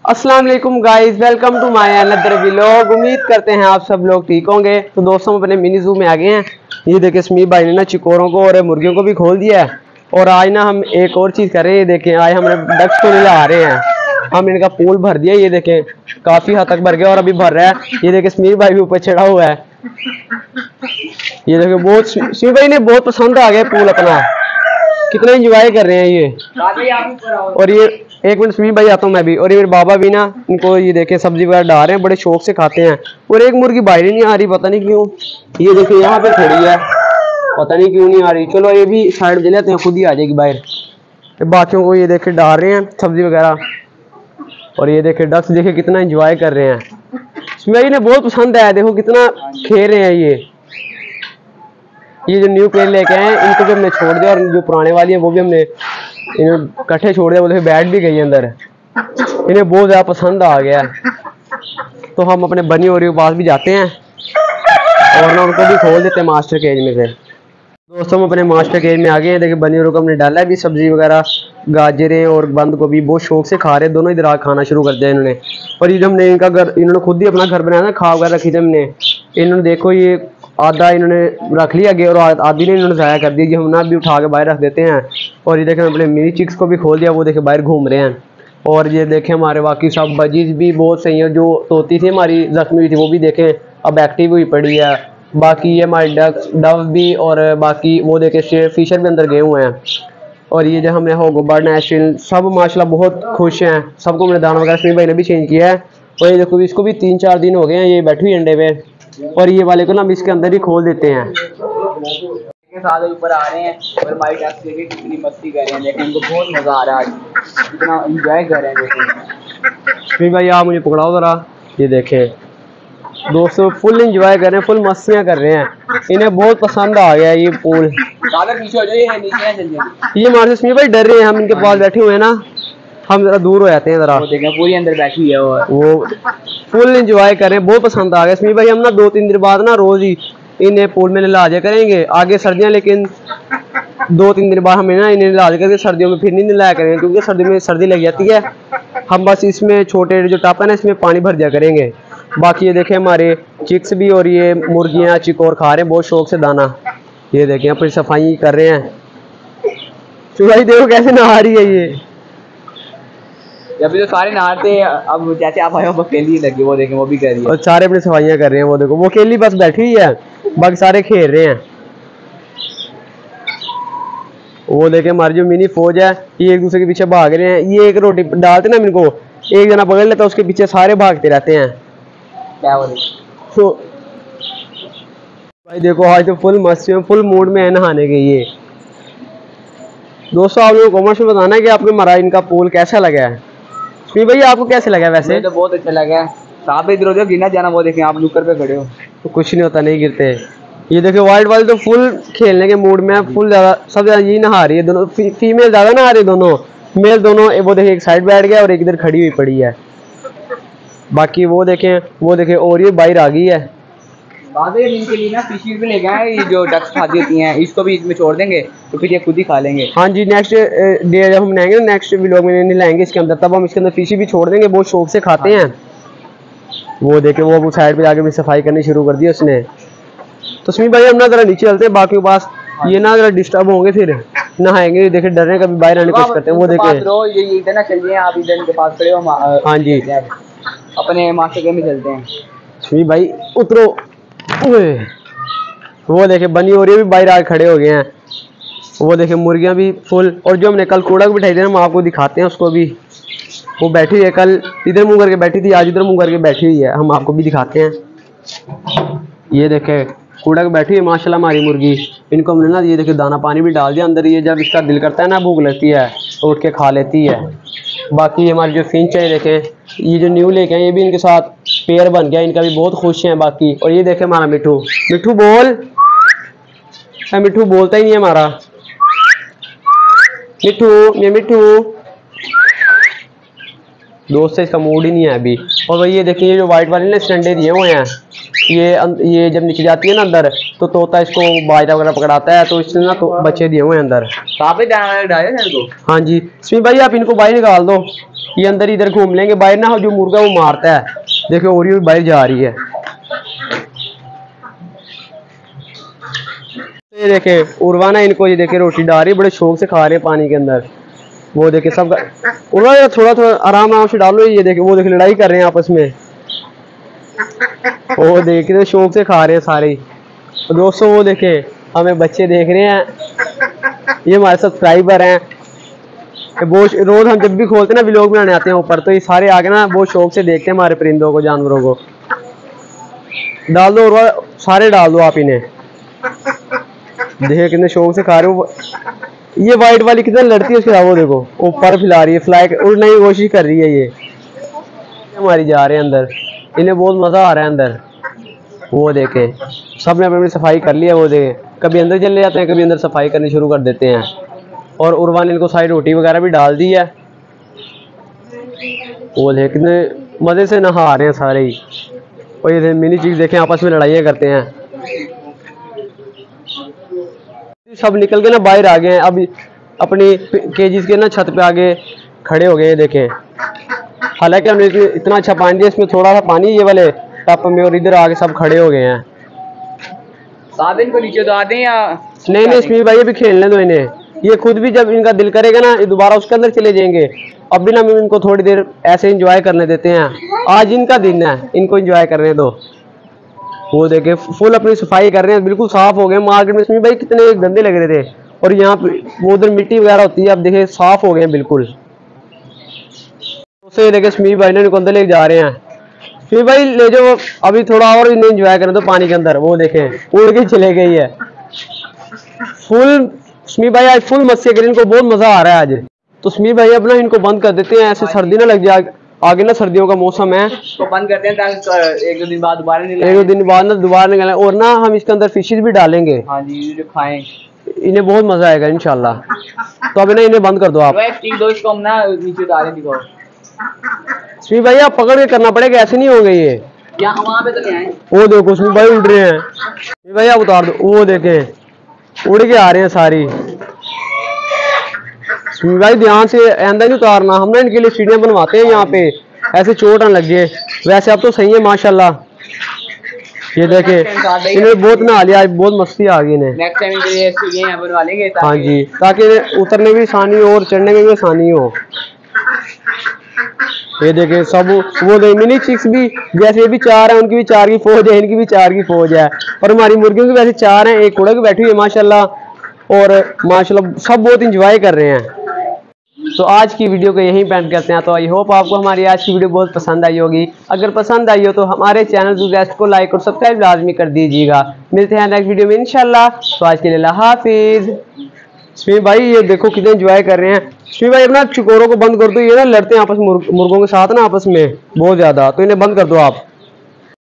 अस्सलाम वालेकुम guys, welcome to my another vlog. उम्मीद करते हैं आप सब लोग ठीक होंगे। तो दोस्तों अपने मिनी जू में आ गए हैं। ये देखिए समीर भाई ने ना चिकोरों को और मुर्गियों को भी खोल दिया है। और आज ना हम एक और चीज़ कर रहे हैं। ये देखें आज हमने डक्स को नहला रहे हैं। हम इनका पूल भर दिया। ये देखें काफ़ी हद तक भर गया और अभी भर रहा है। ये देखें समीर भाई भी ऊपर चढ़ा हुआ है। ये देखें बहुत समीर भाई ने बहुत पसंद आ गया पूल अपना, कितना एंजॉय कर रहे हैं ये। और ये एक मिनट समीर भाई आता हूँ मैं भी। और ये मेरे बाबा भी ना इनको ये देखे सब्जी वगैरह डाल रहे हैं, बड़े शौक से खाते हैं। और एक मुर्गी बाहर ही नहीं आ रही, पता नहीं क्यों। ये देखिए यहाँ पे खड़ी है, पता नहीं क्यों नहीं आ रही। चलो ये भी साइड में लेते हैं, खुद ही आ जाएगी बाहर। बाकियों को ये देखे डाल रहे हैं सब्जी वगैरह। और ये देखे डक्स देखे कितना एंजॉय कर रहे हैं। समीर भाई ने बहुत पसंद आया, देखो कितना खेल रहे हैं ये जो न्यू पेड़ लेके आए हैं इनको भी हमने छोड़ दिया। और जो पुराने वाली है वो भी हमने इन्हें इकट्ठे छोड़ दिया। वो देखिए बैठ भी गई अंदर, इन्हें बहुत ज़्यादा पसंद आ गया। तो हम अपने बनी और के पास भी जाते हैं और ना उनको भी खोल देते हैं मास्टर केज में से। दोस्तों हम अपने मास्टर केज में आ गए हैं। देखिए बनी और को हमने डाला है भी सब्जी वगैरह, गाजरें और बंद गोभी बहुत शौक से खा रहे हैं दोनों। इधर आ खाना शुरू कर दिया इन्होंने। और ये हमने इनका घर, इन्होंने खुद ही अपना घर बनाया ना, खा वगैरह रखी थी हमने। इन्होंने देखो ये आधा इन्होंने रख लिया आगे और आधी ने इन्होंने ज़ाया कर दी। जी हम ना भी उठा के बाहर रख देते हैं। और ये देखें अपने मिनी चिक्स को भी खोल दिया, वो देखे बाहर घूम रहे हैं। और ये देखें हमारे बाकी सब बजीज भी बहुत सही है। जो तोती थी हमारी जख्मी हुई थी वो भी देखें अब एक्टिव हुई पड़ी है। बाकी ये हमारे डव भी और बाकी वो देखे फिशर भी अंदर गए हुए हैं। और ये जो हमने हो बर्ड नेशनल सब माशाल्लाह बहुत खुश हैं। सबको मैंने दाना वगैरह समीर भाई ने भी चेंज किया है। और ये देखो इसको भी 3-4 दिन हो गए हैं ये बैठी हुई अंडे पे। और ये वाले को ना हम इसके अंदर ही खोल देते हैं। साथ ऊपर आ रहे हैं और हमारी डक्स देखिए कितनी मस्ती कर रहे हैं। देखिए इनको बहुत मजा आ रहा है, कितना एंजॉय कर रहे हैं। देखिए समीर भाई आप मुझे पकड़ाओ जरा। ये देखें दोस्तों फुल एंजॉय कर रहे हैं, फुल मस्तियाँ कर रहे हैं। इन्हें बहुत पसंद आ गया ये पूल। पीछे हो जाइए, नीचे चलिए। ये हमारे समीर भाई डर रहे हैं, हम इनके पास बैठे हुए हैं ना, हम जरा दूर हो जाते हैं जरा। देखें पूरी अंदर बैठी है वो फुल एंजॉय कर रहे हैं, बहुत पसंद आ गया समीर भाई। हम ना 2-3 दिन बाद ना रोज ही इन्हें पूल में नहला दिया करेंगे आगे सर्दियाँ, लेकिन 2-3 दिन बाद हमें ना इन्हें नहला करके सर्दियों में फिर नहीं नहलाया करेंगे क्योंकि सर्दी में सर्दी लग जाती है। हम बस इसमें छोटे जो टप है ना इसमें पानी भर दिया करेंगे। बाकी ये देखें हमारे चिक्स भी और ये मुर्गियाँ चिकोर खा रहे हैं बहुत शौक से दाना। ये देखें अपनी सफाई कर रहे हैं। तो भाई देखो कैसे नहा रही है ये। अभी तो सारे नहाते हैं, अब जैसे आप आए हो अकेली लगी, वो देखें वो भी कर रही है। और सारे अपनी सफाइयाँ कर रहे हैं। वो देखो वो अकेली बस बैठी हुई है, बाकी सारे खेल रहे हैं। वो देखें हमारी जो मिनी फौज है ये एक दूसरे के पीछे भाग रहे हैं। ये एक रोटी डालते ना इनको, एक जना पकड़ लेता है उसके पीछे सारे भागते रहते हैं। क्या हो रही तो भाई देखो आज तो फुल मस्ती में फुल मूड में है नहाने के। ये दोस्तों आप लोगों को कमेंट्स में बताना है कि आपको हमारा इनका पूल कैसा लगा है। समीर भाई आपको कैसे लगा? वैसे तो बहुत अच्छा लगा। साहब इधर उधर गिरना जाना, वो देखें आप नुक्कड़ पे खड़े हो तो कुछ नहीं होता, नहीं गिरते। ये देखिए वाइट वाली तो फुल खेलने के मूड में फुल ज़्यादा सब ज़्यादा यही नहा रही है। दोनों फीमेल ज़्यादा नहा रही है, दोनों मेल दोनों। वो देखिए एक साइड बैठ गया और एक इधर खड़ी हुई पड़ी है। बाकी वो देखें और ये बाहर आ गई है। इनके लिए ना फिशेज भी ले गए, ये जो डक्स खाती होती हैं इसको भी इसमें छोड़ देंगे तो फिर ये खुद ही खा लेंगे। हाँ जी नेक्स्ट डे जब हम नहाएंगे नेक्स्ट व्लॉग में नहीं लाएंगे इसके अंदर, तब हम इसके अंदर फिशी भी छोड़ देंगे, बहुत शौक से खाते हैं। वो देखे वो साइड पे जाके भी सफाई करनी शुरू कर दी उसने। तो समीर भाई हम ना जरा नीचे चलते हैं बाकी के पास। ये ना जरा डिस्टर्ब होंगे फिर नहाएंगे, देखे डरने कभी बाहर आने की कोशिश करते हैं। वो देखे ये इधर ना चलिए, आप इधर इनके पास खड़े हो। हाँ जी अपने मास्टर के में चलते हैं। समीर भाई उतरो। वो देखे बनी और ये भी बाहर आके खड़े हो गए हैं। वो देखे मुर्गियां भी फुल। और जो हमने कल कूड़ा बिठाई थी ना हम आपको दिखाते हैं उसको भी। वो बैठी है, कल इधर मुंह करके बैठी थी, आज इधर मुंह करके बैठी हुई है, हम आपको भी दिखाते हैं। ये देखे कूड़ा के बैठी है माशाल्लाह हमारी मुर्गी। इनको हमने ना ये देखे दाना पानी भी डाल दिया अंदर। ये जब इसका दिल करता है ना भूख लगती है तो उठ के खा लेती है। बाकी हमारी जो फिंच है देखें ये जो न्यू लेके हैं ये भी इनके साथ पेयर बन गया, इनका भी बहुत खुश हैं बाकी। और ये देखे हमारा मिठू बोल, मिठू बोलता ही नहीं है हमारा मिठू दोस्त से इसका मूड ही नहीं है अभी। और भाई ये देखिए ये जो व्हाइट वाले ने अंडे दिए हुए हैं, ये जब नीचे जाती है ना अंदर तो तोता इसको बाजरा वगैरह पकड़ाता है, तो इसने ना तो बच्चे दिए हुए हैं अंदर। काफी डाले सर को। हाँ जी स्मी भाई आप इनको बाहर निकाल दो, ये अंदर इधर घूम लेंगे, बाहर ना जो मुर्गा वो मारता है। देखो और ये बाहर जा रही है। ये देखे उर्वा ना इनको, ये देखे रोटी डाल रही है, बड़े शौक से खा रहे हैं पानी के अंदर। वो देखे सब उर्वा थोड़ा थोड़ा आराम आराम से डालो। ये देखे वो देखे लड़ाई कर रहे हैं आपस में, वो देखे शौक से खा रहे हैं सारे। तो दोस्तों वो देखे हमें बच्चे देख रहे हैं, ये हमारे सब्सक्राइबर हैं। वो रोज हम जब भी खोलते हैं ना व्लॉग बनाने आते हैं ऊपर, तो ये सारे आके ना बहुत शौक से देखते हैं हमारे परिंदों को, जानवरों को। डाल दो और सारे डाल दो आप इन्हें। देखिए कितने शौक से खा रहे हो। ये वाइट वाली कितना लड़ती है उसके साथ, वो देखो ऊपर फैला रही है, फ्लाई उड़ने की कोशिश कर रही है। ये हमारी जा रहे हैं अंदर, इन्हें बहुत मजा आ रहा है अंदर। वो देखे सब ने अपनी सफाई कर लिया। वो देखे कभी अंदर चले जाते हैं, कभी अंदर सफाई करनी शुरू कर देते हैं। और उर्वा ने इनको सारी रोटी वगैरह भी डाल दी है। वो देखे कितने मजे से नहा रहे हैं सारे ही। और ये मिनी चिक्स देखें आपस में लड़ाइयाँ करते हैं। सब निकल के ना बाहर आ गए हैं, अब अपनी केजीज के ना छत पे आगे खड़े हो गए देखें। हालांकि हमने इतना अच्छा पानी दिया, इसमें थोड़ा सा पानी ये वाले टप में, और इधर आगे सब खड़े हो गए हैं। साथ इनको नीचे तो आते हैं या नहीं नहीं स्मीर भाई अभी खेलने दो इन्हें, ये खुद भी जब इनका दिल करेगा ना ये दोबारा उसके अंदर चले जाएंगे। अब भी ना हम इनको थोड़ी देर ऐसे एंजॉय करने देते हैं, आज इनका दिन है, इनको एंजॉय करने दो। वो देखे फुल अपनी सफाई कर रहे हैं, बिल्कुल साफ हो गए। मार्केट में स्मीर भाई कितने गंदे लग रहे थे, और यहाँ पे वो उधर मिट्टी वगैरह होती है, अब देखे साफ हो गए हैं बिल्कुल। उससे देखे स्मीर भाई ने इनको अंदर ले जा रहे हैं। स्मीर भाई ले जाओ अभी थोड़ा और इन्हें एंजॉय करने दो पानी के अंदर। वो देखे उड़ के चले गई है फुल। स्मीर भाई आज फुल मस्ती करें, इनको बहुत मजा आ रहा है आज। तो स्मीर भाई अपना इनको बंद कर देते हैं, ऐसे सर्दी ना लग जाए, आगे ना सर्दियों का मौसम है, तो बंद करते हैं ताकि एक दो दिन बाद दोबारा एक दो दिन बाद ना दोबारा निकलें। और ना हम इसके अंदर फिशेज भी डालेंगे। हाँ जी जो खाएं, इन्हें बहुत मजा आएगा इंशाल्लाह। तो अभी ना इन्हें बंद कर दो आप। इसको हम ना नीचे डालें। दिखाओ स्मीर भाई आप पकड़ के करना पड़ेगा, ऐसे नहीं होंगे ये। यहाँ वहाँ पे तो नहीं आए। वो देखो स्मीर भाई उड़ रहे हैं। स्मीर भाई आप उतार दो, वो देखे उड़ के आ रहे हैं सारी। स्मीर भाई ध्यान से आंदा नहीं उतारना, हम ना इनके लिए सीढ़ियाँ बनवाते हैं यहाँ पे, ऐसे चोट ना लगे। वैसे अब तो सही है माशाल्लाह। ये देखे इन्हें बहुत नहा लिया, बहुत मस्ती आ गई इन्हें। नेक्स्ट टाइम इनके लिए सीढ़ियाँ यहाँ बनवा लेंगे। हाँ जी, ताकि उतरने में आसानी हो और चढ़ने में भी आसानी हो। ये देखे सब वो मिनी चिक्स भी, जैसे ये भी चार है, उनकी भी चार की फौज है, इनकी भी चार की फौज है। और हमारी मुर्गियों की वैसे चार हैं, एक उड़ के बैठी हुई है माशाल्लाह। और माशाल्लाह सब बहुत इंजॉय कर रहे हैं। तो आज की वीडियो को यहीं पेंड करते हैं। तो आई होप आपको हमारी आज की वीडियो बहुत पसंद आई होगी। अगर पसंद आई हो तो हमारे चैनल ज़ूगैस्ट को लाइक और सब्सक्राइब लाजमी कर दीजिएगा। मिलते हैं नेक्स्ट वीडियो में इंशाल्लाह। तो आज के लिए अल्लाह हाफिज़। स्मीर भाई ये देखो कितने एंजॉय कर रहे हैं। स्मीर भाई अपना चिकोरों को बंद कर दो, ये ना लड़ते हैं आपस में मुर्गों के साथ ना आपस में बहुत ज्यादा, तो इन्हें बंद कर दो आप।